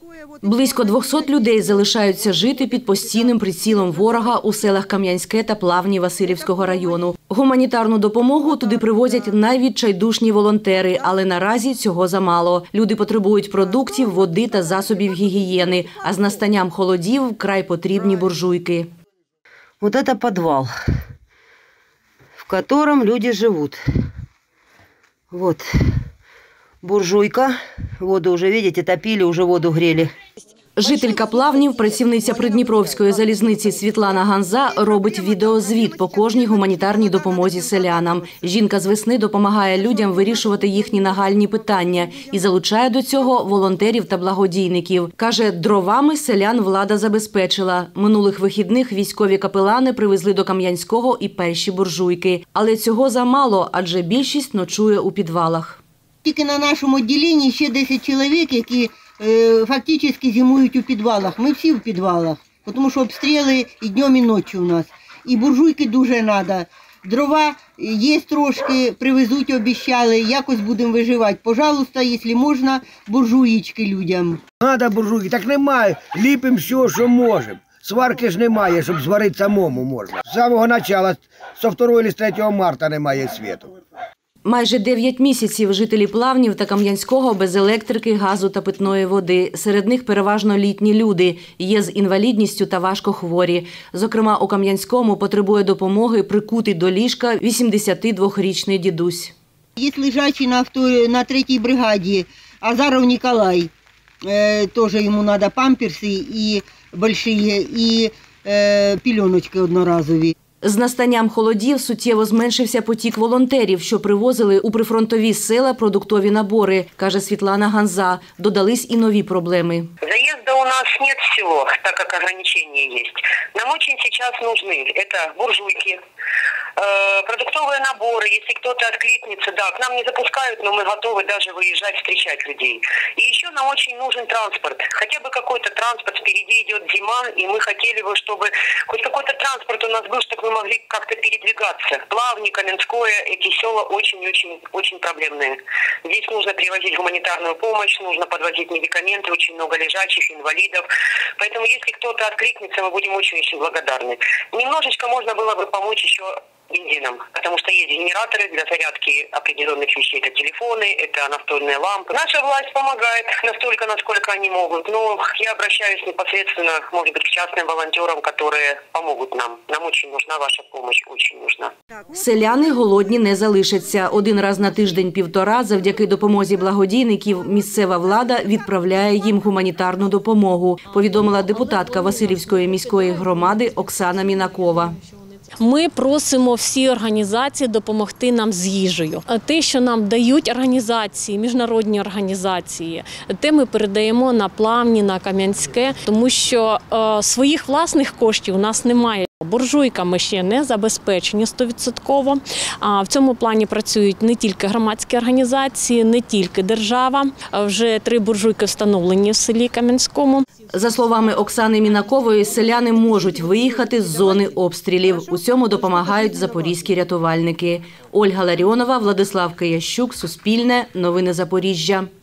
Близько 200 людей залишаються жити під постійним прицілом ворога у селах Кам'янське та Плавні Василівського району. Гуманітарну допомогу туди привозять найвідчайдушні волонтери, але наразі цього замало. Люди потребують продуктів, води та засобів гігієни, а з настанням холодів вкрай потрібні буржуйки. Вот это подвал, в котором люди живут. Вот буржуйка. Воду уже, видите, топили, уже воду грели. Жителька Плавнів, працівниця Придніпровської залізниці Світлана Ганза робить відеозвіт по кожній гуманітарній допомозі селянам. Жінка з весни допомагає людям вирішувати їхні нагальні питання і залучає до цього волонтерів та благодійників. Каже, дровами селян влада забезпечила. Минулих вихідних військові капелани привезли до Кам'янського і перші буржуйки. Але цього замало, адже більшість ночує у підвалах. Тільки на нашому відділенні ще 10 чоловік, які фактично зимують у підвалах. Ми всі в підвалах, тому що обстріли і днем, і ночі у нас. І буржуйки дуже треба. Дрова є трошки, привезуть, обіцяли, якось будемо виживати. Пожалуйста, якщо можна, буржуїчки людям. Треба буржуйки, так немає, ліпимо все, що можемо. Сварки ж немає, щоб зварити самому можна. З самого початку, з 2 чи з 3 марта немає світу. Майже 9 місяців жителі Плавнів та Кам'янського без електрики, газу та питної води. Серед них переважно літні люди, є з інвалідністю та важкохворі. Зокрема, у Кам'янському потребує допомоги прикутий до ліжка 82-річний дідусь. Є лежачий на 3-й бригаді Азаров Ніколай. Теж йому треба памперси і великі, і пеленочки одноразові. З настанням холодів суттєво зменшився потік волонтерів, що привозили у прифронтові села продуктові набори, каже Світлана Ганза. Додались і нові проблеми. Заезда у нас нет в село, так как ограничения есть. Нам очень сейчас нужны это буржуйки, продуктовые наборы. Если кто-то откликнется, да, к нам не запускают, но мы готовы даже выезжать, встречать людей. И еще нам очень нужен транспорт. Хотя бы какой-то транспорт, впереди идет зима, и мы хотели бы, чтобы хоть какой-то транспорт у нас был, чтобы мы могли как-то передвигаться. Плавни, Кам'янськое, эти села очень проблемные. Здесь нужно привозить гуманитарную помощь, нужно подвозить медикаменты, очень много лежачих, инвалидов. Поэтому если кто-то откликнется, мы будем очень-очень благодарны. Немножечко можно было бы помочь еще бензином, потому что есть генераторы для зарядки определенных вещей. Это телефоны, это настольные лампы. Наша власть помогает настолько, насколько они могут. Но я обращаюсь непосредственно, может быть, к частным волонтерам, которые помогут нам. Нам очень нужна ваша помощь, очень нужна. Селяни голодні не залишаться. Один раз на тиждень-півтора завдяки допомозі благодійників місцева влада відправляє їм гуманітарну допомогу, повідомила депутатка Василівської міської громади Оксана Мінакова. Ми просимо всі організації допомогти нам з їжею. Те, що нам дають організації, міжнародні організації, те ми передаємо на Плавні, на Кам'янське, тому що своїх власних коштів у нас немає. Буржуйками ще не забезпечені 100%. В цьому плані працюють не тільки громадські організації, не тільки держава. Вже 3 буржуйки встановлені в селі Кам'янському. За словами Оксани Мінакової, селяни можуть виїхати з зони обстрілів. У цьому допомагають запорізькі рятувальники. Ольга Ларіонова, Владислав Киящук, Суспільне, Новини Запоріжжя.